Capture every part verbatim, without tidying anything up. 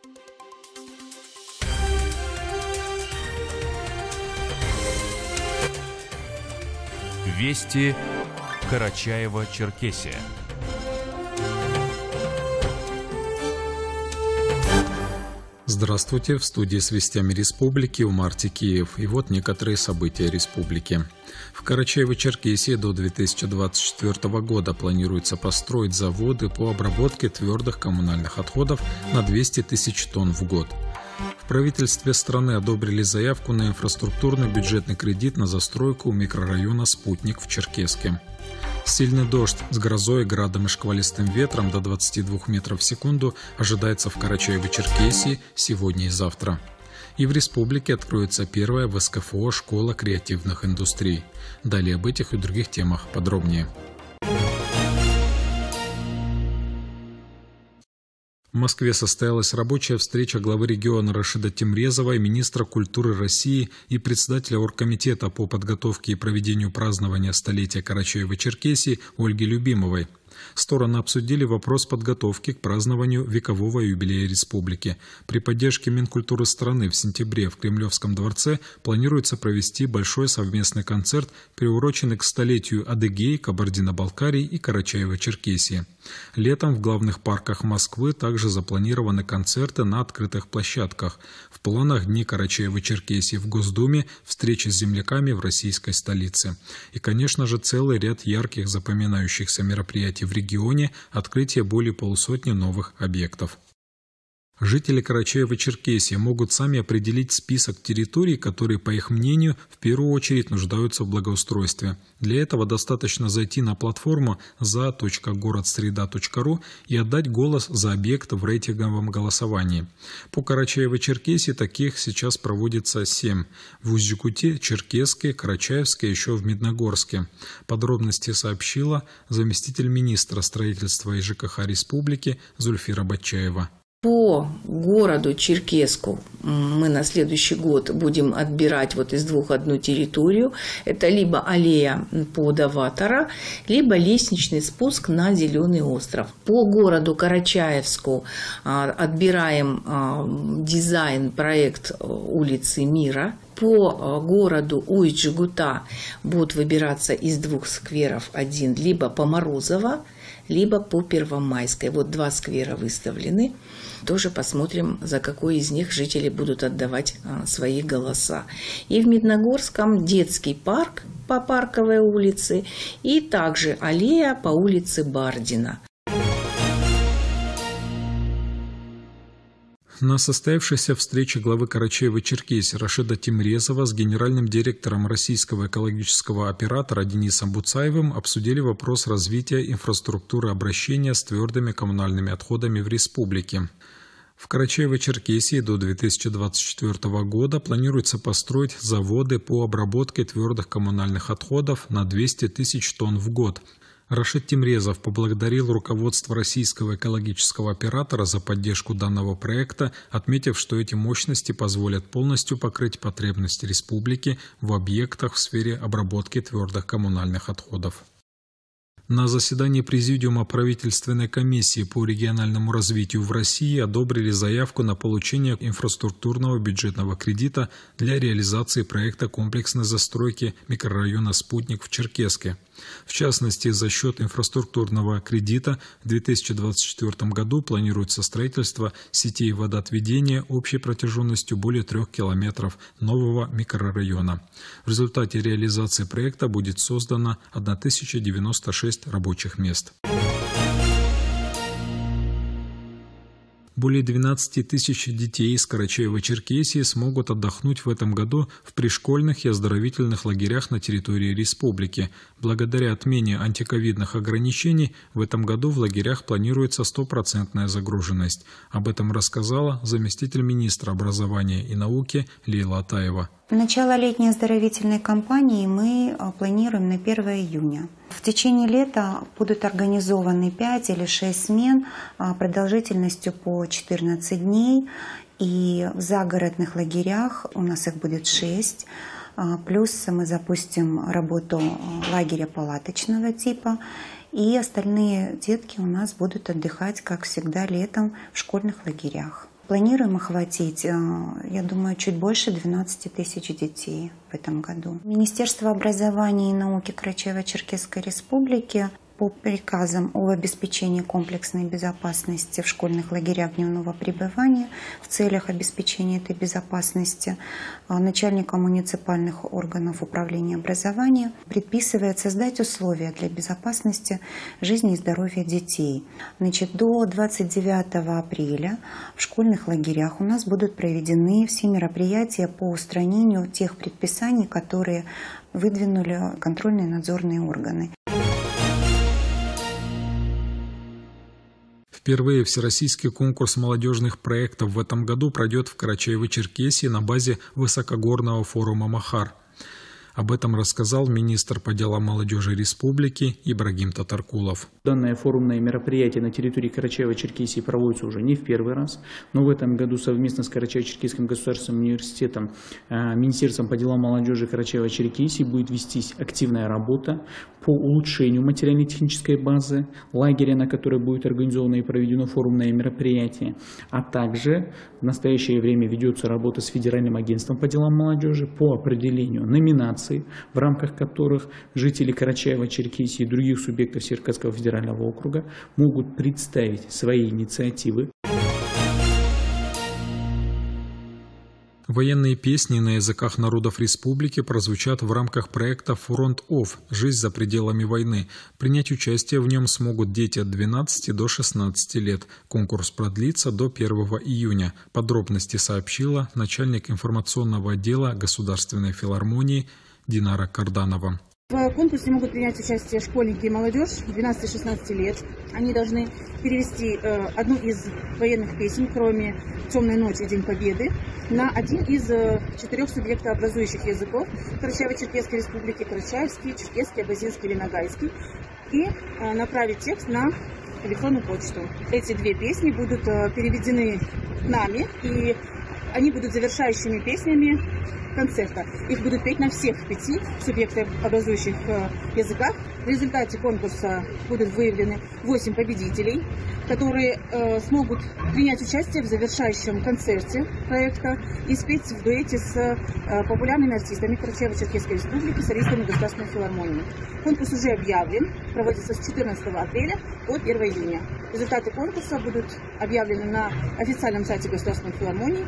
Вести Карачаево-Черкесия. Здравствуйте, в студии с вестями республики Умар Текеев. И вот некоторые события республики. В Карачаево-Черкесии до две тысячи двадцать четвёртого года планируется построить заводы по обработке твердых коммунальных отходов на двести тысяч тонн в год. В правительстве страны одобрили заявку на инфраструктурный бюджетный кредит на застройку микрорайона «Спутник» в Черкесске. Сильный дождь с грозой, градом и шквалистым ветром до двадцати двух метров в секунду ожидается в Карачаево-Черкесии сегодня и завтра. И в республике откроется первая в эс ка эф о школа креативных индустрий. Далее об этих и других темах подробнее. В Москве состоялась рабочая встреча главы региона Рашида Тимрезова, министра культуры России и председателя оргкомитета по подготовке и проведению празднования столетия Карачаево-Черкесии Ольги Любимовой. Стороны обсудили вопрос подготовки к празднованию векового юбилея республики. При поддержке Минкультуры страны в сентябре в Кремлевском дворце планируется провести большой совместный концерт, приуроченный к столетию Адыгеи, Кабардино-Балкарии и Карачаево-Черкесии. Летом в главных парках Москвы также запланированы концерты на открытых площадках. В планах Дни Карачаево-Черкесии в Госдуме, встречи с земляками в российской столице. И, конечно же, целый ряд ярких запоминающихся мероприятий в регионе, открытие более полусотни новых объектов. Жители Карачаево-Черкесии могут сами определить список территорий, которые, по их мнению, в первую очередь нуждаются в благоустройстве. Для этого достаточно зайти на платформу за точка город среда точка ру и отдать голос за объект в рейтинговом голосовании. По Карачаево-Черкесии таких сейчас проводится семь. В Усть-Якуте, Черкесске, Карачаевске, еще в Медногорске. Подробности сообщила заместитель министра строительства и жэ ка ха республики Зульфира Батчаева. По городу Черкесску мы на следующий год будем отбирать вот из двух одну территорию. Это либо аллея Подаватора, либо лестничный спуск на Зеленый остров. По городу Карачаевску отбираем дизайн-проект улицы Мира. По городу Усть-Джигута будут выбираться из двух скверов один, либо по Морозово, либо по Первомайской. Вот два сквера выставлены. Тоже посмотрим, за какой из них жители будут отдавать а, свои голоса. И в Медногорском детский парк по Парковой улице и также аллея по улице Бардина. На состоявшейся встрече главы Карачаево-Черкесии Рашида Тимрезова с генеральным директором российского экологического оператора Денисом Буцаевым обсудили вопрос развития инфраструктуры обращения с твердыми коммунальными отходами в республике. В Карачаево-Черкесии до две тысячи двадцать четвёртого года планируется построить заводы по обработке твердых коммунальных отходов на двести тысяч тонн в год. Рашид Тимрезов поблагодарил руководство российского экологического оператора за поддержку данного проекта, отметив, что эти мощности позволят полностью покрыть потребности республики в объектах в сфере обработки твердых коммунальных отходов. На заседании Президиума правительственной комиссии по региональному развитию в России одобрили заявку на получение инфраструктурного бюджетного кредита для реализации проекта комплексной застройки микрорайона «Спутник» в Черкесске. В частности, за счет инфраструктурного кредита в две тысячи двадцать четвёртом году планируется строительство сетей водоотведения общей протяженностью более трех километров нового микрорайона. В результате реализации проекта будет создано тысяча девяносто шесть рабочих мест. Более двенадцати тысяч детей из Карачаево-Черкесии смогут отдохнуть в этом году в пришкольных и оздоровительных лагерях на территории республики. Благодаря отмене антиковидных ограничений в этом году в лагерях планируется стопроцентная загруженность. Об этом рассказала заместитель министра образования и науки Лейла Атаева. Начало летней оздоровительной кампании мы планируем на первое июня. В течение лета будут организованы пять или шесть смен продолжительностью по четырнадцать дней. И в загородных лагерях у нас их будет шесть. Плюс мы запустим работу лагеря палаточного типа. И остальные детки у нас будут отдыхать, как всегда, летом в школьных лагерях. Планируем охватить, я думаю, чуть больше двенадцати тысяч детей в этом году. Министерство образования и науки Карачаево-Черкесской Республики по приказам об обеспечении комплексной безопасности в школьных лагерях дневного пребывания в целях обеспечения этой безопасности начальникам муниципальных органов управления образования предписывает создать условия для безопасности жизни и здоровья детей. Значит, до двадцать девятого апреля в школьных лагерях у нас будут проведены все мероприятия по устранению тех предписаний, которые выдвинули контрольные надзорные органы. Впервые всероссийский конкурс молодежных проектов в этом году пройдет в Карачаево-Черкесии на базе высокогорного форума «Махар». Об этом рассказал министр по делам молодежи республики Ибрагим Татаркулов. Данное форумное мероприятие на территории Карачаево-Черкесии проводится уже не в первый раз, но в этом году совместно с Карачаево-Черкесским государственным университетом, Министерством по делам молодежи Карачаево-Черкесии будет вестись активная работа по улучшению материально-технической базы лагеря, на которой будет организовано и проведено форумное мероприятие, а также в настоящее время ведется работа с Федеральным агентством по делам молодежи по определению номинаций, в рамках которых жители Карачаево-Черкесии и других субъектов Черкасского федерального округа могут представить свои инициативы. Военные песни на языках народов республики прозвучат в рамках проекта «Фронт-Офф. Жизнь за пределами войны». Принять участие в нем смогут дети от двенадцати до шестнадцати лет. Конкурс продлится до первого июня. Подробности сообщила начальник информационного отдела Государственной филармонии Динара Карданова. В конкурсе могут принять участие школьники и молодежь двенадцати-шестнадцати лет. Они должны перевести э, одну из военных песен, кроме «Темной ночи» и «День Победы», на один из э, четырех субъектообразующих языков Карачаево-Черкесской Республики: карачаевский, черкесский, абазинский или ногайский, и э, направить текст на электронную почту. Эти две песни будут э, переведены нами, и они будут завершающими песнями концерта. Их будут петь на всех пяти субъектообразующих языках. В результате конкурса будут выявлены восемь победителей, которые э, смогут принять участие в завершающем концерте проекта и спеть в дуэте с э, популярными артистами Карачаево-Черкесской Республики, солистами Государственной филармонии. Конкурс уже объявлен, проводится с четырнадцатого апреля по первого июня. Результаты конкурса будут объявлены на официальном сайте Государственной филармонии.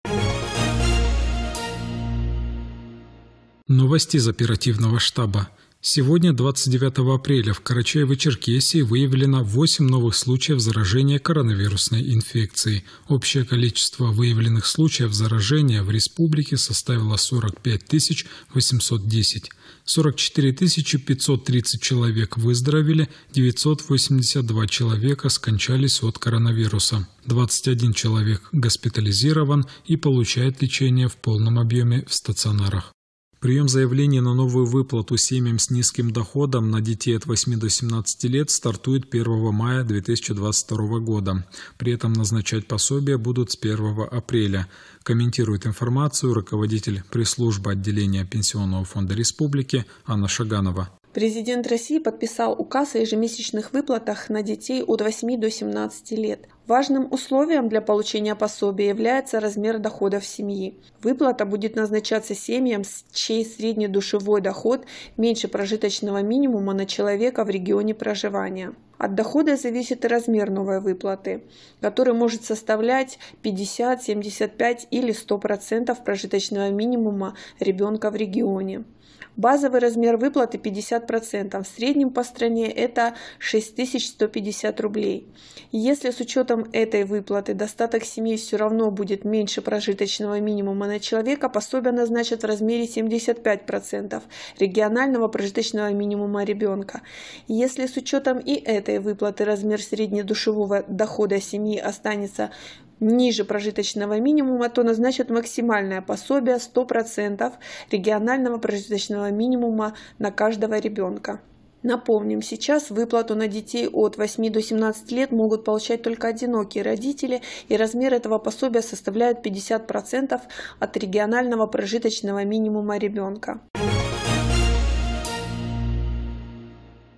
Новости из оперативного штаба. Сегодня, двадцать девятого апреля, в Карачаево-Черкесии выявлено восемь новых случаев заражения коронавирусной инфекцией. Общее количество выявленных случаев заражения в республике составило сорок пять тысяч восемьсот десять. сорок четыре тысячи пятьсот тридцать человек выздоровели, девятьсот восемьдесят два человека скончались от коронавируса. двадцать один человек госпитализирован и получает лечение в полном объеме в стационарах. Прием заявлений на новую выплату семьям с низким доходом на детей от восьми до семнадцати лет стартует первого мая две тысячи двадцать второго года. При этом назначать пособия будут с первого апреля. Комментирует информацию руководитель пресс-службы отделения Пенсионного фонда республики Анна Шаганова. Президент России подписал указ о ежемесячных выплатах на детей от восьми до семнадцати лет. Важным условием для получения пособия является размер доходов семьи. Выплата будет назначаться семьям, чей среднедушевой доход меньше прожиточного минимума на человека в регионе проживания. От дохода зависит и размер новой выплаты, который может составлять пятьдесят, семьдесят пять или сто процентов прожиточного минимума ребенка в регионе. Базовый размер выплаты пятьдесят процентов, в среднем по стране это шесть тысяч сто пятьдесят рублей. Если с учетом этой выплаты достаток семьи все равно будет меньше прожиточного минимума на человека, пособие назначат в размере семьдесят пять процентов регионального прожиточного минимума ребенка. Если с учетом и этой выплаты размер среднедушевого дохода семьи останется ниже прожиточного минимума, то назначат максимальное пособие сто процентов регионального прожиточного минимума на каждого ребенка. Напомним, сейчас выплату на детей от восьми до семнадцати лет могут получать только одинокие родители, и размер этого пособия составляет пятьдесят процентов от регионального прожиточного минимума ребенка.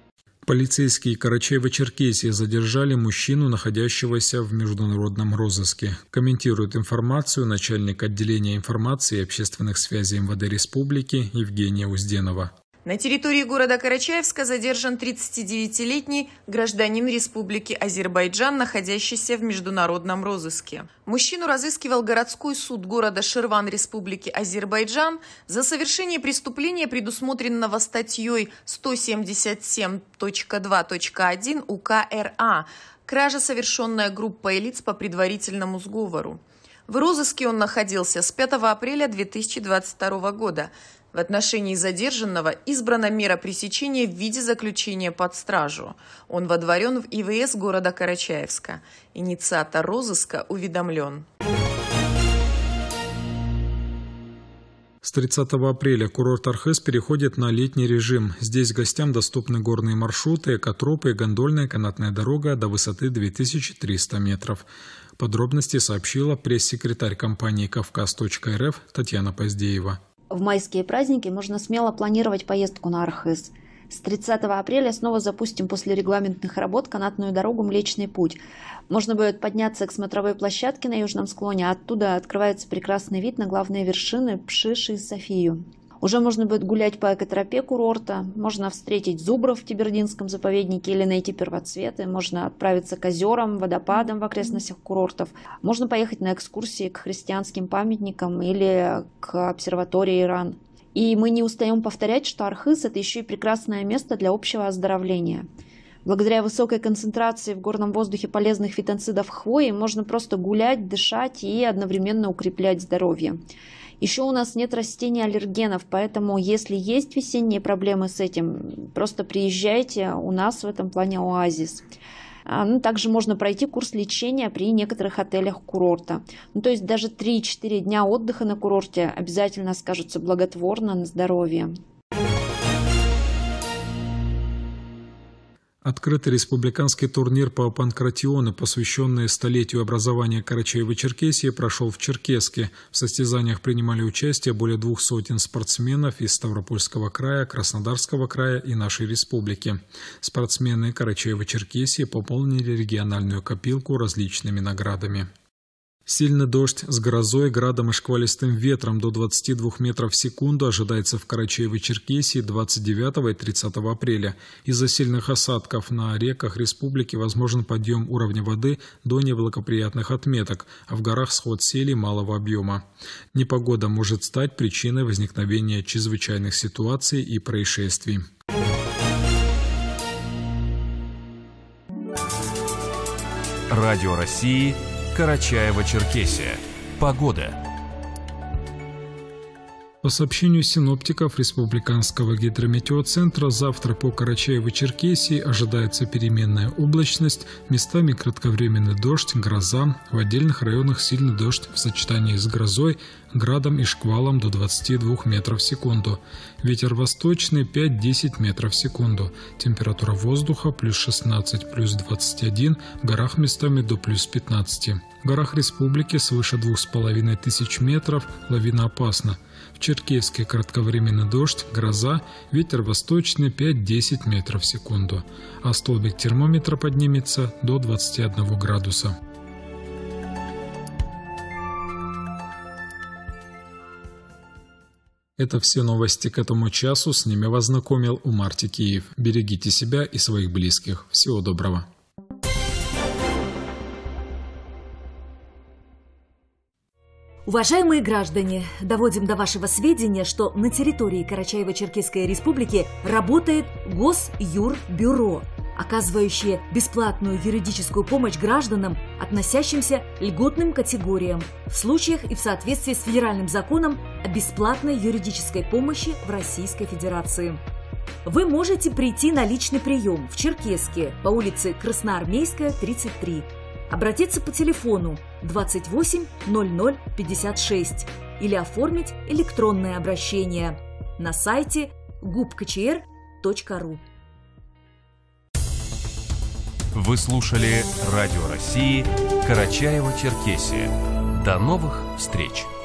Полицейские Карачаева-Черкесии задержали мужчину, находящегося в международном розыске. Комментирует информацию начальник отделения информации и общественных связей эм вэ дэ Республики Евгения Узденова. На территории города Карачаевска задержан тридцатидевятилетний гражданин Республики Азербайджан, находящийся в международном розыске. Мужчину разыскивал городской суд города Ширван Республики Азербайджан за совершение преступления, предусмотренного статьей сто семьдесят семь точка два точка один УК эр а «Кража, совершенная группой лиц по предварительному сговору». В розыске он находился с пятого апреля две тысячи двадцать второго года. В отношении задержанного избрана мера пресечения в виде заключения под стражу. Он водворен в и вэ эс города Карачаевска. Инициатор розыска уведомлен. С тридцатого апреля курорт Архыз переходит на летний режим. Здесь гостям доступны горные маршруты, экотропы и гондольная канатная дорога до высоты две тысячи триста метров. Подробности сообщила пресс-секретарь компании «Кавказ точка эр эф» Татьяна Поздеева. В майские праздники можно смело планировать поездку на Архыз. С тридцатого апреля снова запустим после регламентных работ канатную дорогу «Млечный путь». Можно будет подняться к смотровой площадке на южном склоне, а оттуда открывается прекрасный вид на главные вершины Пшиш и Софию. Уже можно будет гулять по экотропе курорта, можно встретить зубров в Тибердинском заповеднике или найти первоцветы, можно отправиться к озерам, водопадам в окрестностях курортов, можно поехать на экскурсии к христианским памятникам или к обсерватории Иран. И мы не устаем повторять, что Архыз – это еще и прекрасное место для общего оздоровления. Благодаря высокой концентрации в горном воздухе полезных фитонцидов хвои можно просто гулять, дышать и одновременно укреплять здоровье. Еще у нас нет растений аллергенов, поэтому если есть весенние проблемы с этим, просто приезжайте, у нас в этом плане оазис. Ну, также можно пройти курс лечения при некоторых отелях курорта. Ну, то есть даже три-четыре дня отдыха на курорте обязательно скажутся благотворно на здоровье. Открытый республиканский турнир по панкратиону, посвященный столетию образования Карачаева-Черкесии, прошел в Черкесске. В состязаниях принимали участие более двух сотен спортсменов из Ставропольского края, Краснодарского края и нашей республики. Спортсмены Карачаева-Черкесии пополнили региональную копилку различными наградами. Сильный дождь с грозой, градом и шквалистым ветром до двадцати двух метров в секунду ожидается в Карачаево-Черкесии двадцать девятого и тридцатого апреля. Из-за сильных осадков на реках республики возможен подъем уровня воды до неблагоприятных отметок, а в горах сход селей малого объема. Непогода может стать причиной возникновения чрезвычайных ситуаций и происшествий. Радио России. Карачаево-Черкесия. Погода. По сообщению синоптиков Республиканского гидрометеоцентра, завтра по Карачаево-Черкесии ожидается переменная облачность, местами кратковременный дождь, гроза, в отдельных районах сильный дождь в сочетании с грозой, градом и шквалом до двадцати двух метров в секунду. Ветер восточный пять-десять метров в секунду. Температура воздуха плюс шестнадцать, плюс двадцать один, в горах местами до плюс пятнадцати. В горах республики свыше двух с половиной тысяч метров лавина опасна. В Черкесске кратковременный дождь, гроза, ветер восточный пять-десять метров в секунду. А столбик термометра поднимется до двадцати одного градуса. Это все новости к этому часу. С ними вас знакомил Умар Тикиев. Берегите себя и своих близких. Всего доброго. Уважаемые граждане, доводим до вашего сведения, что на территории Карачаево-Черкесской республики работает Госюрбюро, оказывающее бесплатную юридическую помощь гражданам, относящимся к льготным категориям, в случаях и в соответствии с федеральным законом о бесплатной юридической помощи в Российской Федерации. Вы можете прийти на личный прием в Черкесске по улице Красноармейская, тридцать три. Обратиться по телефону двадцать восемь ноль ноль пятьдесят шесть или оформить электронное обращение на сайте губкчр точка ру. Вы слушали Радио России Карачаево-Черкесия. До новых встреч!